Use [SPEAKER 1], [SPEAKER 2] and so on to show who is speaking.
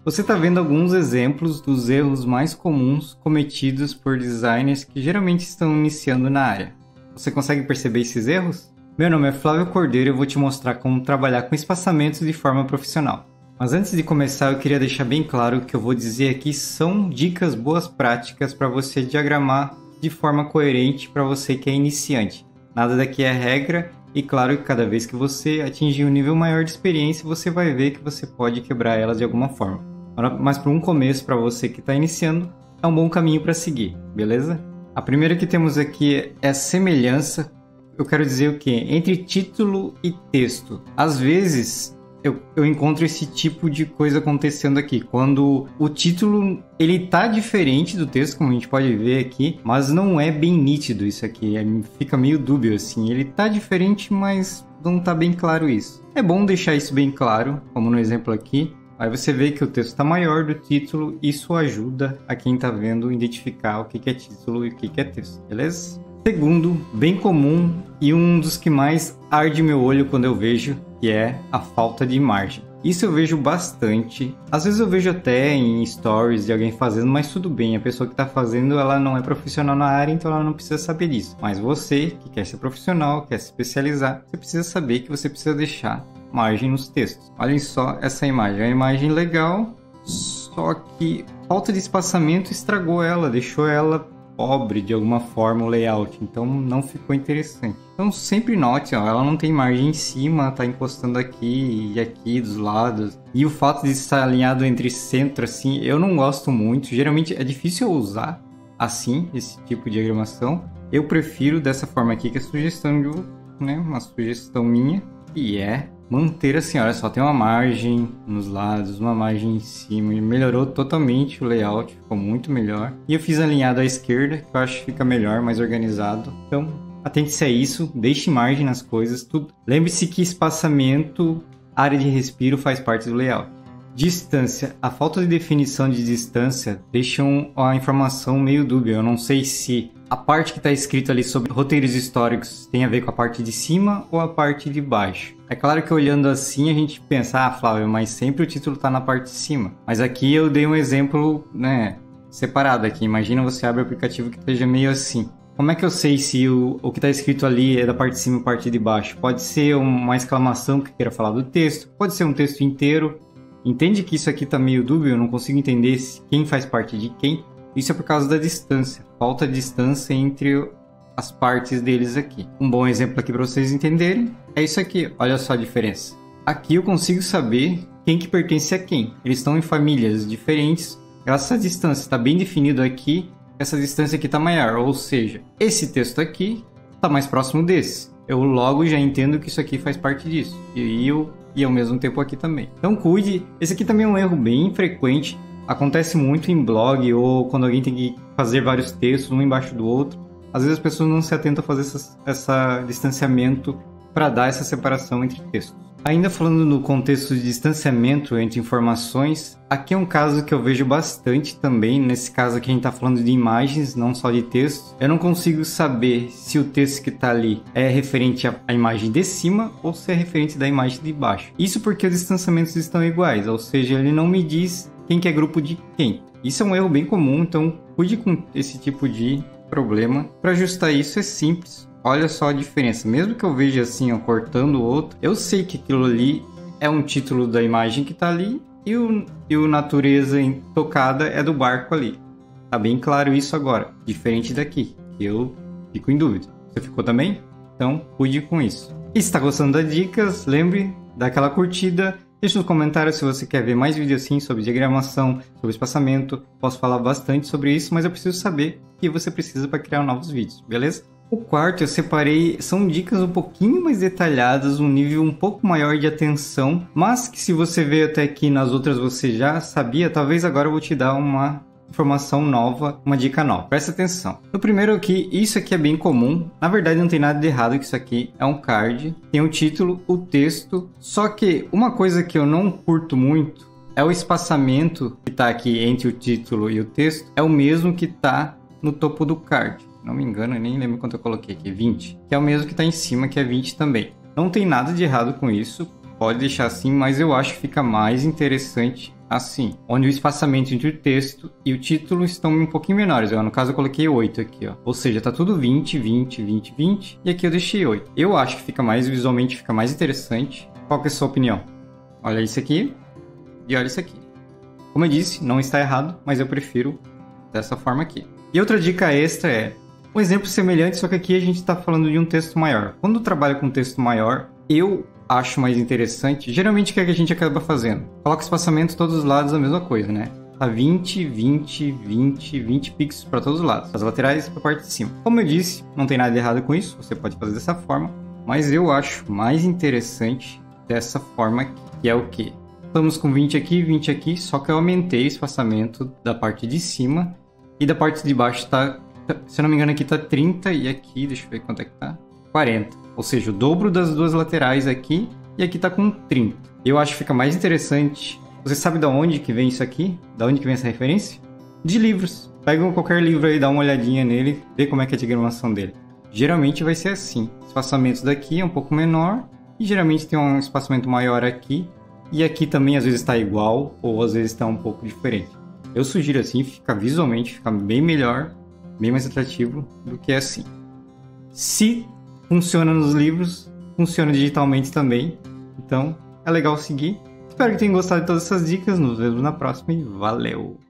[SPEAKER 1] Você está vendo alguns exemplos dos erros mais comuns cometidos por designers que geralmente estão iniciando na área. Você consegue perceber esses erros? Meu nome é Flávio Cordeiro e eu vou te mostrar como trabalhar com espaçamentos de forma profissional. Mas antes de começar, eu queria deixar bem claro que eu vou dizer aqui são dicas boas práticas para você diagramar de forma coerente para você que é iniciante. Nada daqui é regra e claro que cada vez que você atingir um nível maior de experiência, você vai ver que você pode quebrar elas de alguma forma. Mas para um começo, para você que está iniciando, é um bom caminho para seguir, beleza? A primeira que temos aqui é a semelhança. Eu quero dizer o quê? Entre título e texto. Às vezes eu encontro esse tipo de coisa acontecendo aqui, quando o título ele tá diferente do texto, como a gente pode ver aqui, mas não é bem nítido isso aqui, fica meio dúbio assim, ele tá diferente, mas não tá bem claro isso. É bom deixar isso bem claro, como no exemplo aqui, aí você vê que o texto tá maior do título, isso ajuda a quem tá vendo identificar o que é título e o que é texto, beleza? Segundo, bem comum e um dos que mais arde meu olho quando eu vejo, que é a falta de imagem. Isso eu vejo bastante. Às vezes eu vejo até em stories de alguém fazendo, mas tudo bem, a pessoa que está fazendo ela não é profissional na área, então ela não precisa saber disso. Mas você que quer ser profissional, quer se especializar, você precisa saber que você precisa deixar margem nos textos. Olhem só essa imagem, é uma imagem legal, só que falta de espaçamento estragou ela, deixou ela pobre de alguma forma o layout, então não ficou interessante. Então sempre note, ó, ela não tem margem em cima, tá encostando aqui e aqui dos lados. E o fato de estar alinhado entre centro assim, eu não gosto muito. Geralmente é difícil eu usar assim, esse tipo de diagramação. Eu prefiro dessa forma aqui, que é sugestão de, né, uma sugestão minha, e é manter assim, olha só, tem uma margem nos lados, uma margem em cima, e melhorou totalmente o layout, ficou muito melhor. E eu fiz alinhado à esquerda, que eu acho que fica melhor, mais organizado. Então, atente-se a isso, deixe margem nas coisas, tudo. Lembre-se que espaçamento, área de respiro faz parte do layout. Distância, a falta de definição de distância deixa a informação meio dúbia. Eu não sei se a parte que está escrito ali sobre roteiros históricos tem a ver com a parte de cima ou a parte de baixo. É claro que olhando assim a gente pensa, ah, Flávio, mas sempre o título está na parte de cima. Mas aqui eu dei um exemplo, né, separado aqui. Imagina você abre o aplicativo que esteja meio assim. Como é que eu sei se o que está escrito ali é da parte de cima ou parte de baixo? Pode ser uma exclamação que queira falar do texto, pode ser um texto inteiro. Entende que isso aqui está meio dúbio, eu não consigo entender quem faz parte de quem. Isso é por causa da distância, falta de distância entre as partes deles aqui. Um bom exemplo aqui para vocês entenderem é isso aqui, olha só a diferença. Aqui eu consigo saber quem que pertence a quem. Eles estão em famílias diferentes, graças à distância, está bem definido aqui, essa distância aqui está maior, ou seja, esse texto aqui está mais próximo desse. Eu logo já entendo que isso aqui faz parte disso, e ao mesmo tempo aqui também. Então cuide, esse aqui também é um erro bem frequente, acontece muito em blog ou quando alguém tem que fazer vários textos um embaixo do outro. Às vezes as pessoas não se atentam a fazer esse distanciamento para dar essa separação entre textos. Ainda falando no contexto de distanciamento entre informações, aqui é um caso que eu vejo bastante também. Nesse caso aqui a gente está falando de imagens, não só de texto. Eu não consigo saber se o texto que está ali é referente à imagem de cima ou se é referente da imagem de baixo. Isso porque os distanciamentos estão iguais, ou seja, ele não me diz quem que é grupo de quem. Isso é um erro bem comum, então cuide com esse tipo de problema. Para ajustar isso é simples. Olha só a diferença. Mesmo que eu veja assim, ó, cortando o outro, eu sei que aquilo ali é um título da imagem que está ali e o natureza tocada é do barco ali. Tá bem claro isso agora, diferente daqui, que eu fico em dúvida. Você ficou também? Então, cuide com isso. E se está gostando das dicas, lembre, dá aquela curtida. Deixe nos comentários se você quer ver mais vídeos assim sobre diagramação, sobre espaçamento. Posso falar bastante sobre isso, mas eu preciso saber o que você precisa para criar novos vídeos, beleza? O quarto eu separei, são dicas um pouquinho mais detalhadas, um nível um pouco maior de atenção, mas que se você veio até aqui nas outras você já sabia, talvez agora eu vou te dar uma informação nova, uma dica nova. Presta atenção. No primeiro aqui, isso aqui é bem comum, na verdade não tem nada de errado que isso aqui é um card, tem o título, o texto, só que uma coisa que eu não curto muito é o espaçamento que está aqui entre o título e o texto, é o mesmo que está no topo do card. Não me engano, eu nem lembro quanto eu coloquei aqui, 20. Que é o mesmo que está em cima, que é 20 também. Não tem nada de errado com isso, pode deixar assim, mas eu acho que fica mais interessante assim, onde o espaçamento entre o texto e o título estão um pouquinho menores. No caso eu coloquei 8 aqui, ó. Ou seja, tá tudo 20, 20, 20, 20 e aqui eu deixei 8. Eu acho que fica mais visualmente, fica mais interessante. Qual que é a sua opinião? Olha isso aqui e olha isso aqui. Como eu disse, não está errado, mas eu prefiro dessa forma aqui. E outra dica extra é um exemplo semelhante, só que aqui a gente está falando de um texto maior. Quando eu trabalho com um texto maior, eu acho mais interessante, geralmente o que a gente acaba fazendo? Coloca o espaçamento todos os lados a mesma coisa, né? Tá 20, 20, 20, 20 pixels para todos os lados, as laterais e para a parte de cima. Como eu disse, não tem nada de errado com isso, você pode fazer dessa forma, mas eu acho mais interessante dessa forma aqui, que é o quê? Estamos com 20 aqui, só que eu aumentei o espaçamento da parte de cima e da parte de baixo tá, se eu não me engano aqui tá 30 e aqui, deixa eu ver quanto é que tá, 40. Ou seja, o dobro das duas laterais aqui e aqui tá com 30. Eu acho que fica mais interessante. Você sabe de onde que vem isso aqui? Da onde que vem essa referência? De livros. Pega qualquer livro aí, dá uma olhadinha nele, vê como é que é a diagramação dele. Geralmente vai ser assim. O espaçamento daqui é um pouco menor e geralmente tem um espaçamento maior aqui. E aqui também às vezes está igual ou às vezes está um pouco diferente. Eu sugiro assim, fica visualmente, fica bem melhor, bem mais atrativo do que assim. Se funciona nos livros, funciona digitalmente também. Então, é legal seguir. Espero que tenham gostado de todas essas dicas. Nos vemos na próxima e valeu!